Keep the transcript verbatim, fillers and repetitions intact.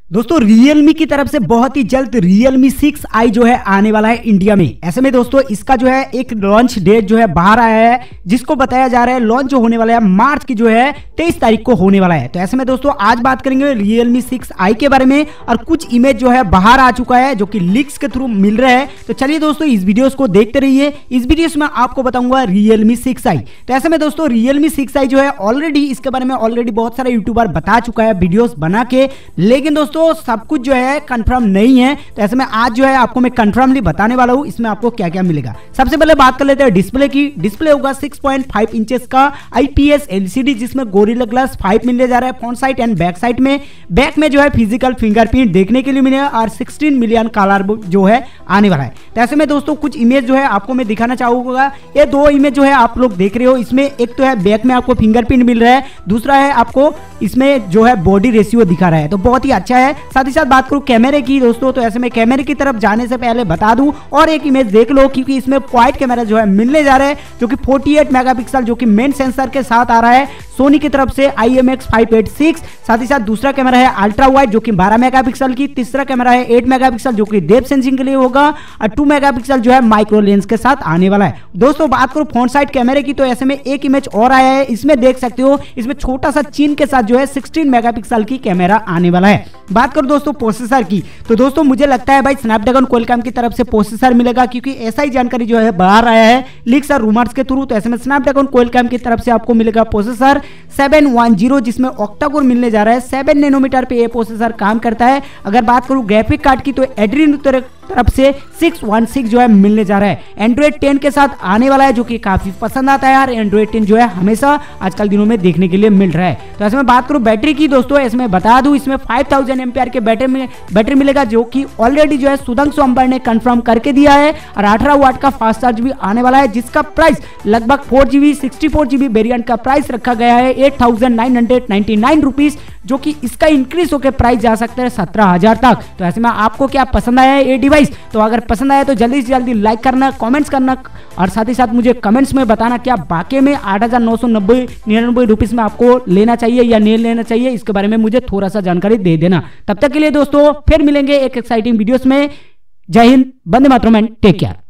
दोस्तों Realme की तरफ से बहुत ही जल्द Realme सिक्स आई जो है आने वाला है इंडिया में। ऐसे में दोस्तों इसका जो है एक लॉन्च डेट जो है बाहर आया है, जिसको बताया जा रहा है लॉन्च जो होने वाला है मार्च की जो है तेईस तारीख को होने वाला है। तो ऐसे में दोस्तों आज बात करेंगे Realme सिक्स आई के बारे में और कुछ इमेज जो है बाहर आ चुका है जो कि लीक्स के थ्रू मिल रहा है। तो चलिए दोस्तों इस वीडियोस को देखते रहिए। इस वीडियोस में आपको बताऊंगा Realme सिक्स आई। तो ऐसे में दोस्तों Realme सिक्स आई जो है ऑलरेडी इसके बारे में ऑलरेडी बहुत सारे यूट्यूबर बता चुका है वीडियोस बना के, लेकिन दोस्तों सब कुछ जो है कंफर्म नहीं है। तो ऐसे में आज जो है आपको मैं कंफर्मली बताने वाला हूं इसमें आपको क्या क्या मिलेगा। सबसे पहले बात कर लेते हैं डिस्प्ले की। डिस्प्ले होगा सिक्स पॉइंट फाइव इंचेस का आईपीएस एलसीडी, जिसमें गोरिल्ला ग्लास फाइव मिलने जा रहा है front side and back side में। बैक में जो है फिजिकल फिंगरप्रिंट देखने के लिए मिलेगा और सिक्सटीन मिलियन कलर जो है आने वाला है। तो ऐसे में दोस्तों कुछ इमेज जो है आपको मैं दिखाना चाहूंगा। ये दो इमेज जो है आप लोग देख रहे हो, इसमें एक तो है बैक में आपको फिंगरप्रिंट मिल रहा है, दूसरा है आपको इसमें जो है बॉडी रेशियो दिखा रहा है। तो बहुत ही अच्छा है। साथ ही साथ बात करूं कैमरे की दोस्तों, तो ऐसे में कैमरे की तरफ जाने से पहले बता दूं और एक इमेज देख लो, क्योंकि इसमें क्वाड कैमरा जो है मिलने जा रहा है जो कि अड़तालीस मेगापिक्सल जो कि मेन सेंसर के साथ आ रहा है सोनी की तरफ से I M X five eight six. साथ ही साथ दूसरा कैमरा है अल्ट्रा वाइड जो कि बारह मेगापिक्सल की, तीसरा कैमरा है आठ मेगापिक्सल जो कि डेप्थ सेंसिंग के लिए होगा और दो मेगापिक्सल जो है माइक्रो लेंस के साथ आने वाला है। दोस्तों बात करो फ्रंट साइड कैमरे की, तो ऐसे में एक इमेज और आया है, इसमें देख सकते हो इसमें छोटा सा चीन के साथ जो है सोलह मेगापिक्सल की कैमरा आने वाला है। बात करो दोस्तों प्रोसेसर की, तो दोस्तों मुझे लगता है भाई स्नैपड्रैगन क्वालकॉम की तरफ से प्रोसेसर मिलेगा, क्योंकि ऐसा ही जानकारी जो है बाहर आया है लीक्स और रूमर्स के थ्रू। तो ऐसे में स्नैपड्रैगन क्वालकॉम की तरफ से आपको मिलेगा प्रोसेसर सेवन वन जीरो, जिसमें ऑक्टा कोर मिलने जा रहा है। सेवन नैनोमीटर पे ये प्रोसेसर काम करता है। अगर बात करूं ग्राफिक कार्ड की, तो एड्रीनो तरफ से सिक्स वन सिक्स जो है मिलने जा रहा है। एंड्रॉइड टेन के साथ आने वाला है जो कि काफी पसंद आता है यार। एंड्रॉइड टेन जो है हमेशा आजकल दिनों में देखने के लिए मिल रहा है। तो ऐसे में बात करूं बैटरी की दोस्तों, इसमें बता दूं इसमें फाइव थाउजेंड एमपीआर के बैटरी में बैटरी मिलेगा, जो कि ऑलरेडी जो है सुधांशु अंबानी ने कंफर्म करके दिया है। और अठारह वाट का फास्ट चार्ज भी आने वाला है, जिसका प्राइस लगभग four GB sixty four GB variant का प्राइस रखा गया है eight thousand nine hundred ninety nine rupees, जो कि इसका इंक्रीज होकर प्राइस जा सकता है सत्रह हजार तक। तो ऐसे में आपको क्या पसंद आया है ये डिवाइस? तो अगर पसंद आया तो जल्दी से जल्दी लाइक करना, कमेंट्स करना और साथ ही साथ मुझे कमेंट्स में बताना क्या वाकई में आठ हजार नौ सौ नब्बे निन्यानवे रुपीज में आपको लेना चाहिए या नहीं लेना चाहिए, इसके बारे में मुझे थोड़ा सा जानकारी दे देना। तब तक के लिए दोस्तों फिर मिलेंगे एक एक्साइटिंग वीडियोस में। जय हिंद, वंदे मातरम एंड टेक केयर।